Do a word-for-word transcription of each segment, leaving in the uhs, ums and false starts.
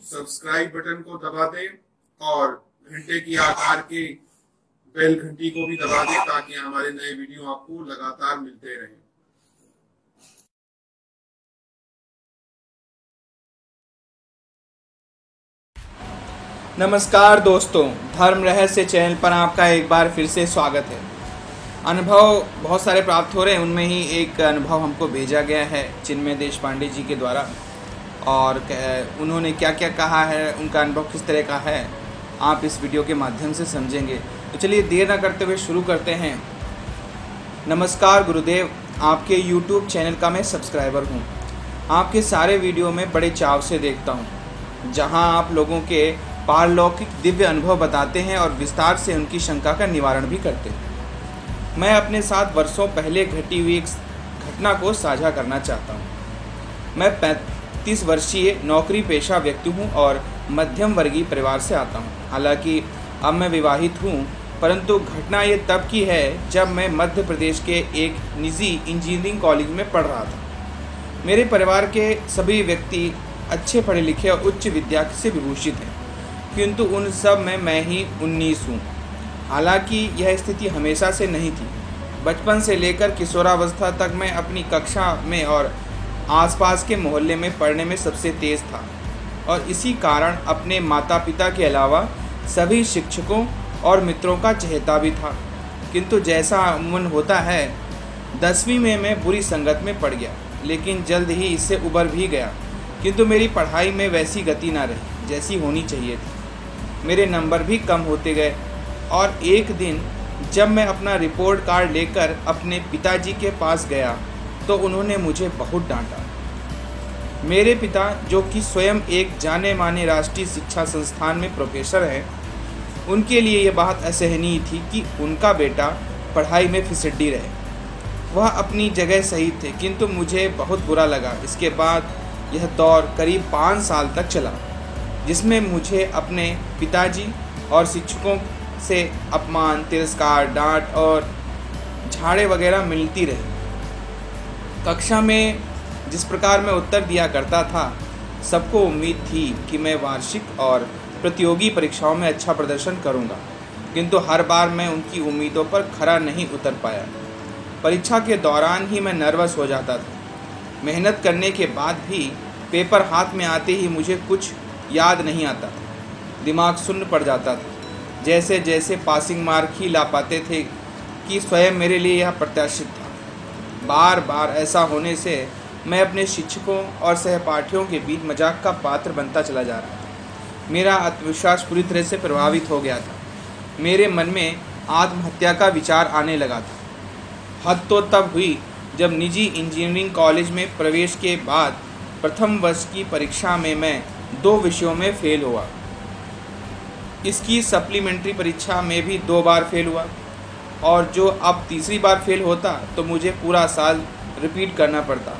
Subscribe button को दबा दें और घंटे की आकार की बेल घंटी को भी दबा दें ताकि हमारे नए वीडियो आपको लगातार मिलते रहें। नमस्कार दोस्तों, धर्म रहस्य चैनल पर आपका एक बार फिर से स्वागत है। अनुभव बहुत सारे प्राप्त हो रहे हैं, उनमें ही एक अनुभव हमको भेजा गया है चिन्मय देशपांडे जी के द्वारा, और उन्होंने क्या क्या कहा है, उनका अनुभव किस तरह का है, आप इस वीडियो के माध्यम से समझेंगे। तो चलिए देर न करते हुए शुरू करते हैं। नमस्कार गुरुदेव, आपके यूट्यूब चैनल का मैं सब्सक्राइबर हूँ। आपके सारे वीडियो में बड़े चाव से देखता हूँ, जहाँ आप लोगों के पारलौकिक दिव्य अनुभव बताते हैं और विस्तार से उनकी शंका का निवारण भी करते हैं। मैं अपने साथ वर्षों पहले घटी हुई एक घटना को साझा करना चाहता हूँ। मैं पैंतीस वर्षीय नौकरी पेशा व्यक्ति हूँ और मध्यम वर्गीय परिवार से आता हूँ। हालांकि अब मैं विवाहित हूँ, परंतु घटना ये तब की है जब मैं मध्य प्रदेश के एक निजी इंजीनियरिंग कॉलेज में पढ़ रहा था। मेरे परिवार के सभी व्यक्ति अच्छे पढ़े लिखे और उच्च विद्या से विभूषित हैं, किंतु उन सब में मैं ही उन्नीस हूँ। हालांकि यह स्थिति हमेशा से नहीं थी। बचपन से लेकर किशोरावस्था तक मैं अपनी कक्षा में और आसपास के मोहल्ले में पढ़ने में सबसे तेज़ था और इसी कारण अपने माता पिता के अलावा सभी शिक्षकों और मित्रों का चहेता भी था। किंतु जैसा मन होता है, दसवीं में मैं बुरी संगत में पड़ गया, लेकिन जल्द ही इससे उबर भी गया। किंतु मेरी पढ़ाई में वैसी गति ना रही जैसी होनी चाहिए थी। मेरे नंबर भी कम होते गए और एक दिन जब मैं अपना रिपोर्ट कार्ड लेकर अपने पिताजी के पास गया तो उन्होंने मुझे बहुत डांटा। मेरे पिता, जो कि स्वयं एक जाने माने राष्ट्रीय शिक्षा संस्थान में प्रोफेसर हैं, उनके लिए यह बात असहनीय थी कि उनका बेटा पढ़ाई में फिसड्डी रहे। वह अपनी जगह सही थे, किंतु मुझे बहुत बुरा लगा। इसके बाद यह दौर करीब पाँच साल तक चला, जिसमें मुझे अपने पिताजी और शिक्षकों से अपमान, तिरस्कार, डांट और झाड़े वगैरह मिलती रही। कक्षा में जिस प्रकार मैं उत्तर दिया करता था, सबको उम्मीद थी कि मैं वार्षिक और प्रतियोगी परीक्षाओं में अच्छा प्रदर्शन करूंगा, किंतु हर बार मैं उनकी उम्मीदों पर खरा नहीं उतर पाया। परीक्षा के दौरान ही मैं नर्वस हो जाता था। मेहनत करने के बाद भी पेपर हाथ में आते ही मुझे कुछ याद नहीं आता था। दिमाग शून्य पड़ जाता था, जैसे जैसे पासिंग मार्क ही ला पाते थे कि स्वयं मेरे लिए यह प्रत्याशित था। बार बार ऐसा होने से मैं अपने शिक्षकों और सहपाठियों के बीच मजाक का पात्र बनता चला जा रहा था। मेरा आत्मविश्वास पूरी तरह से प्रभावित हो गया था। मेरे मन में आत्महत्या का विचार आने लगा था। हद तो तब हुई जब निजी इंजीनियरिंग कॉलेज में प्रवेश के बाद प्रथम वर्ष की परीक्षा में मैं दो विषयों में फेल हुआ। इसकी सप्लीमेंट्री परीक्षा में भी दो बार फेल हुआ, और जो अब तीसरी बार फेल होता तो मुझे पूरा साल रिपीट करना पड़ता।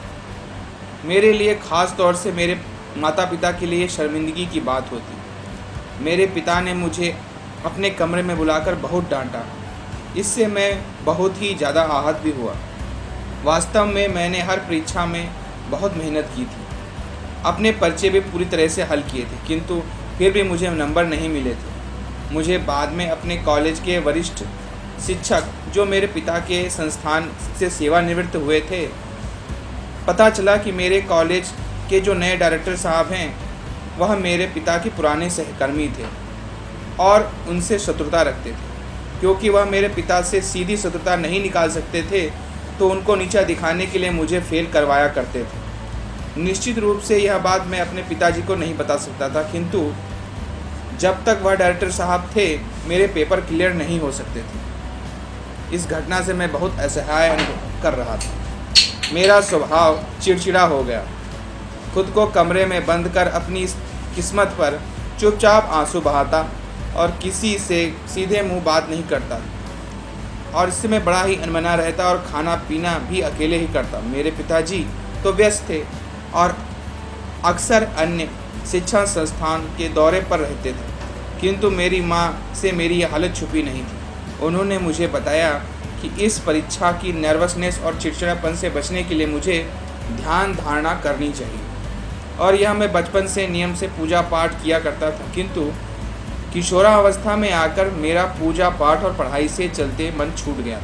मेरे लिए ख़ास तौर से मेरे माता पिता के लिए शर्मिंदगी की बात होती। मेरे पिता ने मुझे अपने कमरे में बुलाकर बहुत डांटा। इससे मैं बहुत ही ज़्यादा आहत भी हुआ। वास्तव में मैंने हर परीक्षा में बहुत मेहनत की थी, अपने पर्चे भी पूरी तरह से हल किए थे, किंतु फिर भी मुझे नंबर नहीं मिले थे। मुझे बाद में अपने कॉलेज के वरिष्ठ शिक्षक, जो मेरे पिता के संस्थान से सेवानिवृत्त हुए थे, पता चला कि मेरे कॉलेज के जो नए डायरेक्टर साहब हैं, वह मेरे पिता के पुराने सहकर्मी थे और उनसे शत्रुता रखते थे। क्योंकि वह मेरे पिता से सीधी शत्रुता नहीं निकाल सकते थे, तो उनको नीचा दिखाने के लिए मुझे फेल करवाया करते थे। निश्चित रूप से यह बात मैं अपने पिताजी को नहीं बता सकता था, किंतु जब तक वह डायरेक्टर साहब थे, मेरे पेपर क्लियर नहीं हो सकते थे। इस घटना से मैं बहुत असहाय अनुभव कर रहा था। मेरा स्वभाव चिड़चिड़ा हो गया। खुद को कमरे में बंद कर अपनी इस किस्मत पर चुपचाप आंसू बहाता और किसी से सीधे मुंह बात नहीं करता, और इससे मैं बड़ा ही अनमना रहता और खाना पीना भी अकेले ही करता। मेरे पिताजी तो व्यस्त थे और अक्सर अन्य शिक्षा संस्थान के दौरे पर रहते थे, किंतु मेरी माँ से मेरी यह हालत छुपी नहीं थी। उन्होंने मुझे बताया कि इस परीक्षा की नर्वसनेस और चिड़चिड़ापन से बचने के लिए मुझे ध्यान धारणा करनी चाहिए। और यह मैं बचपन से नियम से पूजा पाठ किया करता था, किंतु किशोरावस्था में आकर मेरा पूजा पाठ और पढ़ाई से चलते मन छूट गया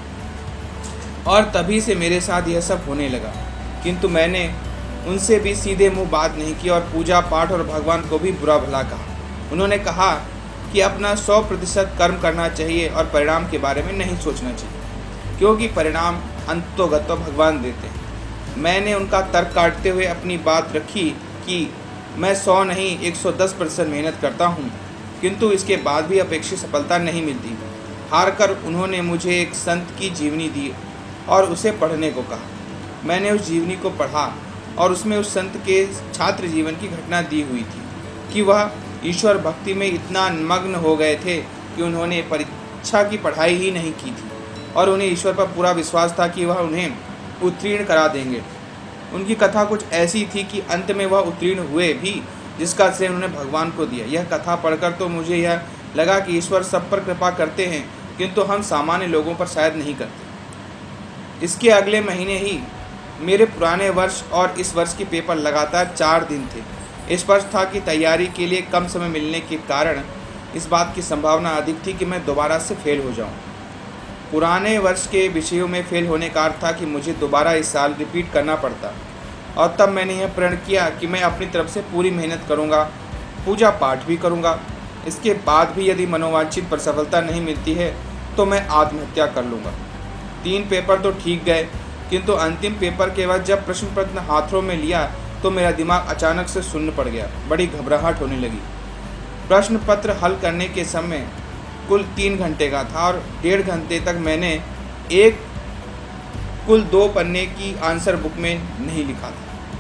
था और तभी से मेरे साथ यह सब होने लगा। किंतु मैंने उनसे भी सीधे मुंह बात नहीं की और पूजा पाठ और भगवान को भी बुरा भला कहा। उन्होंने कहा कि अपना सौ प्रतिशत कर्म करना चाहिए और परिणाम के बारे में नहीं सोचना चाहिए, क्योंकि परिणाम अंततोगत्वा भगवान देते हैं। मैंने उनका तर्क काटते हुए अपनी बात रखी कि मैं सौ नहीं एक सौ दस प्रतिशत मेहनत करता हूँ, किंतु इसके बाद भी अपेक्षित सफलता नहीं मिलती। हार कर उन्होंने मुझे एक संत की जीवनी दी और उसे पढ़ने को कहा। मैंने उस जीवनी को पढ़ा और उसमें उस संत के छात्र जीवन की घटना दी हुई थी कि वह ईश्वर भक्ति में इतना मग्न हो गए थे कि उन्होंने परीक्षा की पढ़ाई ही नहीं की थी और उन्हें ईश्वर पर पूरा विश्वास था कि वह उन्हें उत्तीर्ण करा देंगे। उनकी कथा कुछ ऐसी थी कि अंत में वह उत्तीर्ण हुए भी, जिसका श्रेय उन्होंने भगवान को दिया। यह कथा पढ़कर तो मुझे यह लगा कि ईश्वर सब पर कृपा करते हैं, किंतु हम सामान्य लोगों पर शायद नहीं करते। इसके अगले महीने ही मेरे पुराने वर्ष और इस वर्ष के पेपर लगातार चार दिन थे। स्पष्ट था कि तैयारी के लिए कम समय मिलने के कारण इस बात की संभावना अधिक थी कि मैं दोबारा से फेल हो जाऊं। पुराने वर्ष के विषयों में फेल होने का अर्थ था कि मुझे दोबारा इस साल रिपीट करना पड़ता, और तब मैंने यह प्रण किया कि मैं अपनी तरफ से पूरी मेहनत करूंगा, पूजा पाठ भी करूंगा। इसके बाद भी यदि मनोवांछित पर सफलता नहीं मिलती है तो मैं आत्महत्या कर लूँगा। तीन पेपर तो ठीक गए, किंतु अंतिम पेपर के बाद जब प्रश्न पत्र हाथों में लिया तो मेरा दिमाग अचानक से शून्य पड़ गया। बड़ी घबराहट होने लगी। प्रश्न पत्र हल करने के समय कुल तीन घंटे का था और डेढ़ घंटे तक मैंने एक कुल दो पन्ने की आंसर बुक में नहीं लिखा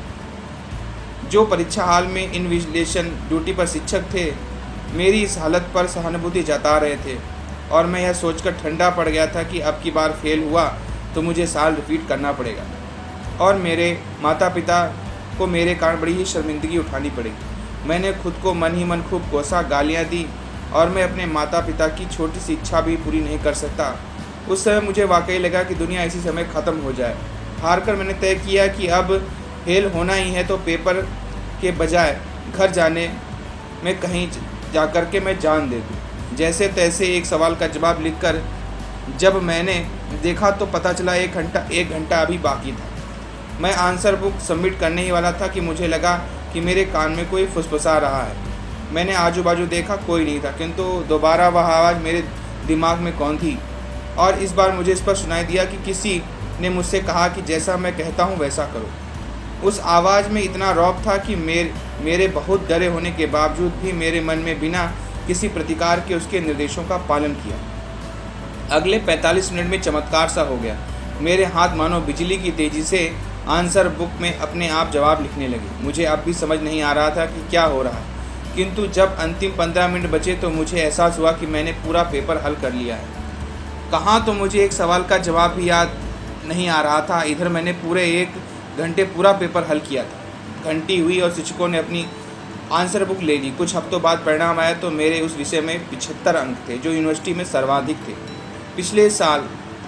था। जो परीक्षा हाल में इन्विजिलेशन ड्यूटी पर शिक्षक थे, मेरी इस हालत पर सहानुभूति जता रहे थे और मैं यह सोचकर ठंडा पड़ गया था कि अब की बार फेल हुआ तो मुझे साल रिपीट करना पड़ेगा और मेरे माता पिता को मेरे कारण बड़ी ही शर्मिंदगी उठानी पड़ेगी। मैंने खुद को मन ही मन खूब कोसा, गालियाँ दी और मैं अपने माता पिता की छोटी सी इच्छा भी पूरी नहीं कर सकता। उस समय मुझे वाकई लगा कि दुनिया इसी समय ख़त्म हो जाए। हार कर मैंने तय किया कि अब फेल होना ही है तो पेपर के बजाय घर जाने में कहीं जा कर के मैं जान दे दूँ। जैसे तैसे एक सवाल का जवाब लिखकर जब मैंने देखा तो पता चला एक घंटा एक घंटा अभी बाकी था। मैं आंसर बुक सबमिट करने ही वाला था कि मुझे लगा कि मेरे कान में कोई फुसफुसा रहा है। मैंने आजू बाजू देखा, कोई नहीं था, किंतु दोबारा वह आवाज़ मेरे दिमाग में कौन थी और इस बार मुझे इस पर सुनाई दिया कि किसी ने मुझसे कहा कि जैसा मैं कहता हूँ वैसा करो। उस आवाज़ में इतना रौब था कि मेरे मेरे बहुत डरे होने के बावजूद भी मेरे मन में बिना किसी प्रतिकार के उसके निर्देशों का पालन किया। अगले पैंतालीस मिनट में चमत्कार सा हो गया। मेरे हाथ मानो बिजली की तेज़ी से आंसर बुक में अपने आप जवाब लिखने लगे। मुझे अब भी समझ नहीं आ रहा था कि क्या हो रहा है, किंतु जब अंतिम पंद्रह मिनट बचे तो मुझे एहसास हुआ कि मैंने पूरा पेपर हल कर लिया है। कहाँ तो मुझे एक सवाल का जवाब भी याद नहीं आ रहा था। इधर मैंने पूरे एक घंटे पूरा पेपर हल किया था। घंटी हुई और शिक्षकों ने अपनी आंसर बुक ले ली। कुछ हफ्तों बाद परिणाम आया तो मेरे उस विषय में पिछहत्तर अंक थे, जो यूनिवर्सिटी में सर्वाधिक थे। पिछले साल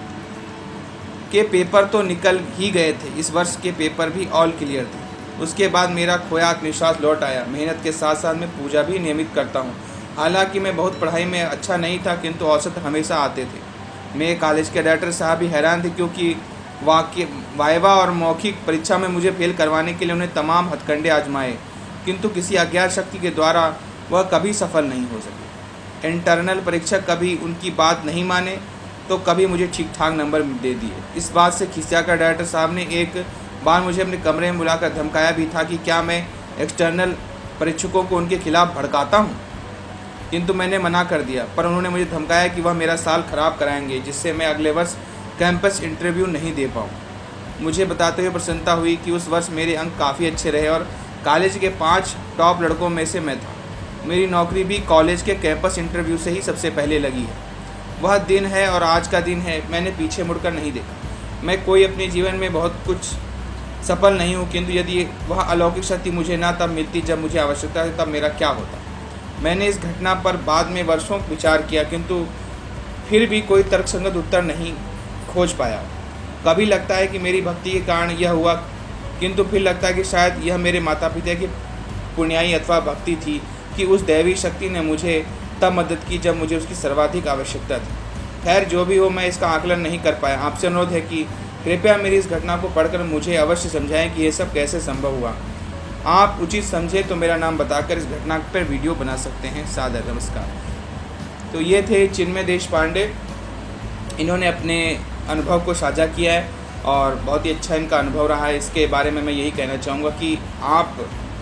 के पेपर तो निकल ही गए थे, इस वर्ष के पेपर भी ऑल क्लियर थे। उसके बाद मेरा खोया आत्मविश्वास लौट आया। मेहनत के साथ साथ मैं पूजा भी नियमित करता हूँ। हालांकि मैं बहुत पढ़ाई में अच्छा नहीं था, किंतु औसत हमेशा आते थे। मेरे कॉलेज के डायरेक्टर साहब भी हैरान थे, क्योंकि वाकई वाइवा और मौखिक परीक्षा में मुझे फेल करवाने के लिए उन्हें तमाम हथकंडे आजमाए, किंतु किसी अज्ञात शक्ति के द्वारा वह कभी सफल नहीं हो सके। इंटरनल परीक्षक कभी उनकी बात नहीं माने तो कभी मुझे ठीक ठाक नंबर दे दिए। इस बात से खिसियाकर डायरेक्टर साहब ने एक बार मुझे अपने कमरे में बुलाकर धमकाया भी था कि क्या मैं एक्सटर्नल परीक्षकों को उनके खिलाफ भड़काता हूँ, किंतु मैंने मना कर दिया। पर उन्होंने मुझे धमकाया कि वह मेरा साल खराब कराएंगे, जिससे मैं अगले वर्ष कैंपस इंटरव्यू नहीं दे पाऊँ। मुझे बताते हुए प्रसन्नता हुई कि उस वर्ष मेरे अंक काफ़ी अच्छे रहे और कॉलेज के पाँच टॉप लड़कों में से मैं था। मेरी नौकरी भी कॉलेज के कैंपस इंटरव्यू से ही सबसे पहले लगी है। वह दिन है और आज का दिन है, मैंने पीछे मुड़कर नहीं देखा। मैं कोई अपने जीवन में बहुत कुछ सफल नहीं हूँ, किंतु यदि वह अलौकिक शक्ति मुझे ना तब मिलती जब मुझे आवश्यकता थी, तब मेरा क्या होता। मैंने इस घटना पर बाद में वर्षों विचार किया, किंतु फिर भी कोई तर्कसंगत उत्तर नहीं खोज पाया। कभी लगता है कि मेरी भक्ति के कारण यह हुआ किंतु फिर लगता है कि शायद यह मेरे माता पिता की पुण्याई अथवा भक्ति थी कि उस दैवी शक्ति ने मुझे तब मदद की जब मुझे उसकी सर्वाधिक आवश्यकता थी। खैर जो भी हो, मैं इसका आकलन नहीं कर पाया। आपसे अनुरोध है कि कृपया मेरी इस घटना को पढ़कर मुझे अवश्य समझाएं कि यह सब कैसे संभव हुआ। आप उचित समझे तो मेरा नाम बताकर इस घटना पर वीडियो बना सकते हैं। सादर नमस्कार। तो ये थे चिन्मय देशपांडे। इन्होंने अपने अनुभव को साझा किया है और बहुत ही अच्छा इनका अनुभव रहा है। इसके बारे में मैं यही कहना चाहूँगा कि आप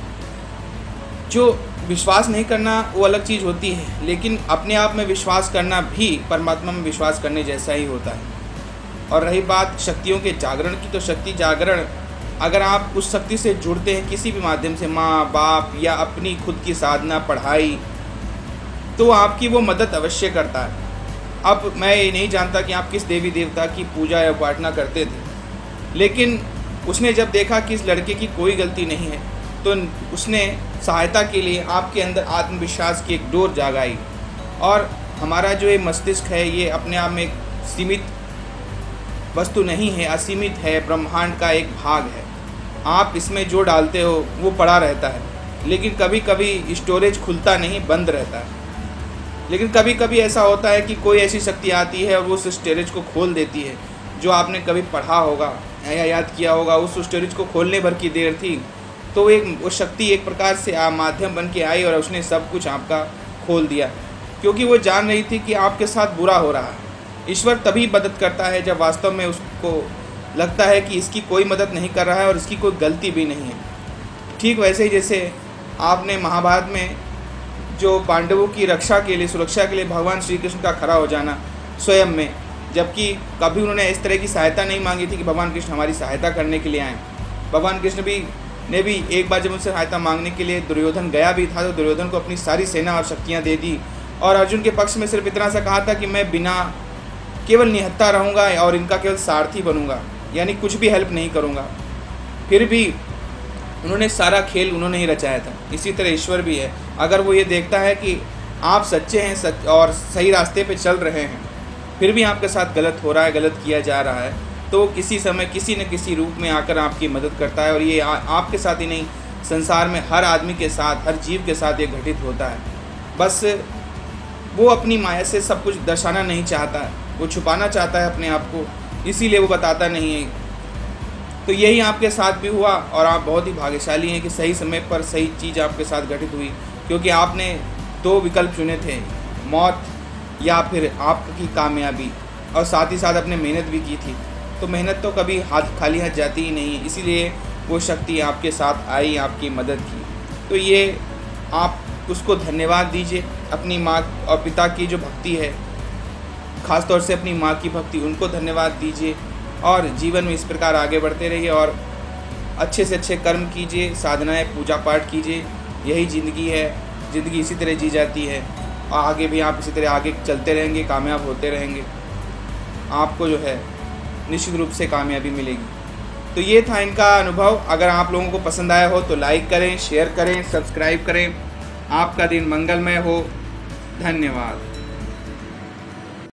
जो विश्वास नहीं करना वो अलग चीज़ होती है, लेकिन अपने आप में विश्वास करना भी परमात्मा में विश्वास करने जैसा ही होता है। और रही बात शक्तियों के जागरण की, तो शक्ति जागरण अगर आप उस शक्ति से जुड़ते हैं किसी भी माध्यम से, माँ बाप या अपनी खुद की साधना, पढ़ाई, तो आपकी वो मदद अवश्य करता है। अब मैं ये नहीं जानता कि आप किस देवी देवता की पूजा या उपासना करते थे, लेकिन उसने जब देखा कि इस लड़के की कोई गलती नहीं है तो उसने सहायता के लिए आपके अंदर आत्मविश्वास की एक डोर जगाई। और हमारा जो ये मस्तिष्क है ये अपने आप में एक सीमित वस्तु नहीं है, असीमित है, ब्रह्मांड का एक भाग है। आप इसमें जो डालते हो वो पड़ा रहता है, लेकिन कभी कभी स्टोरेज खुलता नहीं, बंद रहता है। लेकिन कभी कभी ऐसा होता है कि कोई ऐसी शक्ति आती है और वो उस स्टोरेज को खोल देती है। जो आपने कभी पढ़ा होगा या याद किया होगा, उस स्टोरेज को खोलने भर की देर थी, तो एक वो शक्ति एक प्रकार से आ, माध्यम बन के आई और उसने सब कुछ आपका खोल दिया, क्योंकि वो जान रही थी कि आपके साथ बुरा हो रहा है। ईश्वर तभी मदद करता है जब वास्तव में उसको लगता है कि इसकी कोई मदद नहीं कर रहा है और इसकी कोई गलती भी नहीं है। ठीक वैसे ही जैसे आपने महाभारत में जो पांडवों की रक्षा के लिए, सुरक्षा के लिए भगवान श्री कृष्ण का खड़ा हो जाना स्वयं में, जबकि कभी उन्होंने इस तरह की सहायता नहीं मांगी थी कि भगवान कृष्ण हमारी सहायता करने के लिए आए। भगवान कृष्ण भी ने भी एक बार जब उनसे सहायता मांगने के लिए दुर्योधन गया भी था तो दुर्योधन को अपनी सारी सेना और शक्तियाँ दे दी और अर्जुन के पक्ष में सिर्फ इतना सा कहा था कि मैं बिना केवल निहत्था रहूँगा और इनका केवल सारथी बनूँगा, यानी कुछ भी हेल्प नहीं करूँगा। फिर भी उन्होंने सारा खेल उन्होंने ही रचाया था। इसी तरह ईश्वर भी है, अगर वो ये देखता है कि आप सच्चे हैं सच और सही रास्ते पे चल रहे हैं, फिर भी आपके साथ गलत हो रहा है, गलत किया जा रहा है, तो किसी समय किसी न किसी रूप में आकर आपकी मदद करता है। और ये आ, आपके साथ ही नहीं, संसार में हर आदमी के साथ, हर जीव के साथ ये घटित होता है। बस वो अपनी माया से सब कुछ दर्शाना नहीं चाहता है, वो छुपाना चाहता है अपने आप को, इसीलिए वो बताता नहीं है। तो यही आपके साथ भी हुआ और आप बहुत ही भाग्यशाली हैं कि सही समय पर सही चीज़ आपके साथ घटित हुई, क्योंकि आपने दो विकल्प चुने थे, मौत या फिर आपकी कामयाबी, और साथ ही साथ अपने मेहनत भी की थी। तो मेहनत तो कभी हाथ खाली हाथ जाती ही नहीं है, इसीलिए वो शक्ति आपके साथ आई, आपकी मदद की। तो ये आप उसको धन्यवाद दीजिए। अपनी माँ और पिता की जो भक्ति है, ख़ास तौर से अपनी माँ की भक्ति, उनको धन्यवाद दीजिए और जीवन में इस प्रकार आगे बढ़ते रहिए और अच्छे से अच्छे कर्म कीजिए, साधनाएं, पूजा पाठ कीजिए। यही ज़िंदगी है, ज़िंदगी इसी तरह जी जाती है और आगे भी आप इसी तरह आगे चलते रहेंगे, कामयाब होते रहेंगे, आपको जो है निश्चित रूप से कामयाबी मिलेगी। तो ये था इनका अनुभव। अगर आप लोगों को पसंद आया हो तो लाइक करें, शेयर करें, सब्सक्राइब करें। आपका दिन मंगलमय हो। धन्यवाद।